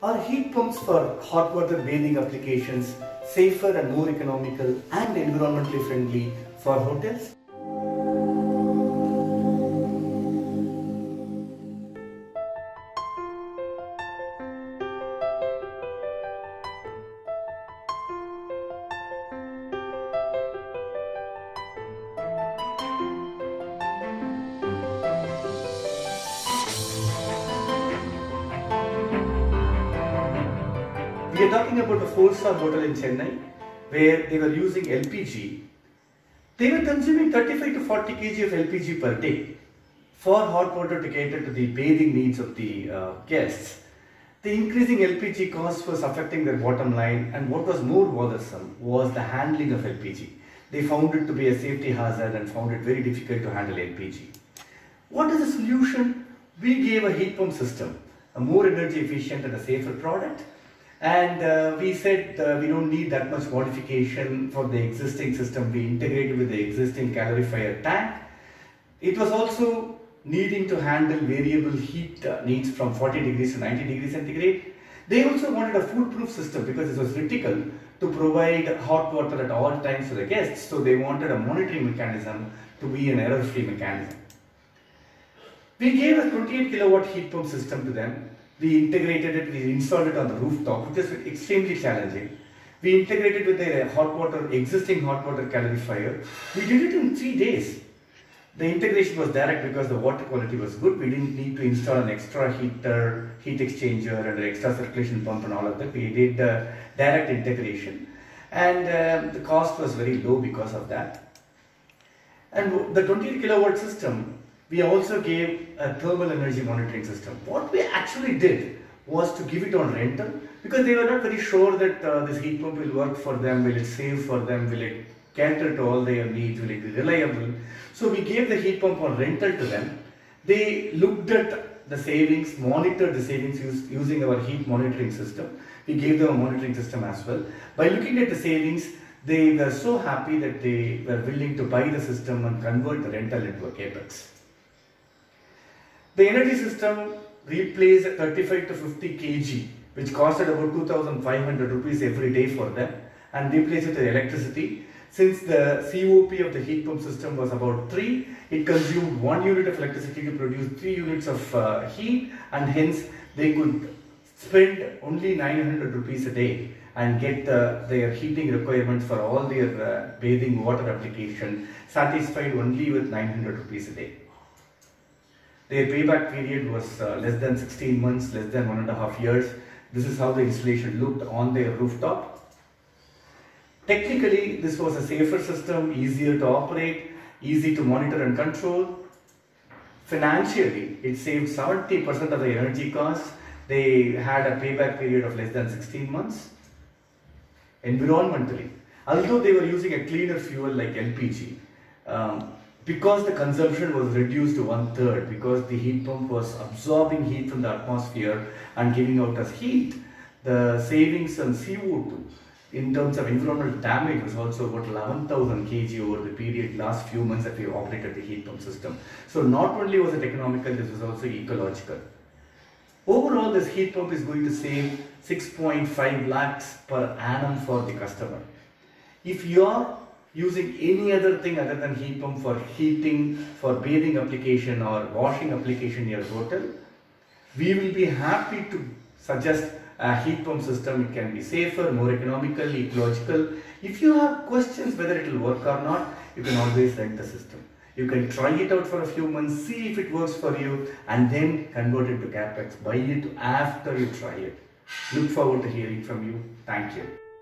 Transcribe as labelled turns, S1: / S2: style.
S1: Are heat pumps for hot water bathing applications safer and more economical and environmentally friendly for hotels? We are talking about a 4-star hotel in Chennai where they were using LPG. They were consuming 35 to 40 kg of LPG per day for hot water to cater to the bathing needs of the guests. The increasing LPG cost was affecting their bottom line, and what was more bothersome was the handling of LPG. They found it to be a safety hazard and found it very difficult to handle LPG. What is the solution? We gave a heat pump system, a more energy efficient and a safer product. And we said we don't need that much modification for the existing system. We integrated with the existing calorifier tank. It was also needing to handle variable heat needs from 40 degrees to 90 degrees centigrade. They also wanted a foolproof system because it was critical to provide hot water at all times to the guests. So they wanted a monitoring mechanism to be an error-free mechanism. We gave a 28 kilowatt heat pump system to them. We integrated it, we installed it on the rooftop, which is extremely challenging. We integrated with their existing hot water calorifier. We did it in 3 days. The integration was direct because the water quality was good. We didn't need to install an extra heater, heat exchanger and an extra circulation pump and all of that. We did direct integration, and the cost was very low because of that. And the 28 kilowatt system, we also gave a thermal energy monitoring system. What we actually did was to give it on rental because they were not very sure that this heat pump will work for them, will it save for them, will it cater to all their needs, will it be reliable. So we gave the heat pump on rental to them. They looked at the savings, monitored the savings using our heat monitoring system. We gave them a monitoring system as well. By looking at the savings, they were so happy that they were willing to buy the system and convert the rental into a capex. The energy system replaced 35 to 50 kg, which costed about 2,500 rupees every day for them, and replaced it with electricity. Since the COP of the heat pump system was about 3, it consumed 1 unit of electricity to produce 3 units of heat, and hence they could spend only 900 rupees a day and get their heating requirements for all their bathing water application satisfied only with 900 rupees a day. Their payback period was less than 16 months, less than 1.5 years. This is how the installation looked on their rooftop. Technically, this was a safer system, easier to operate, easy to monitor and control. Financially, it saved 70% of the energy costs. They had a payback period of less than 16 months. Environmentally, although they were using a cleaner fuel like LPG, because the consumption was reduced to 1/3, because the heat pump was absorbing heat from the atmosphere and giving out as heat, the savings on CO2 in terms of environmental damage was also about 11,000 kg over the period last few months that we operated the heat pump system. So not only was it economical, this was also ecological. Overall, this heat pump is going to save 6.5 lakhs per annum for the customer. If you are using any other thing other than heat pump for heating, for bathing application or washing application in your hotel, we will be happy to suggest a heat pump system. It can be safer, more economical, ecological. If you have questions whether it will work or not, you can always rent the system. You can try it out for a few months, see if it works for you, and then convert it to capex. Buy it after you try it. Look forward to hearing from you. Thank you.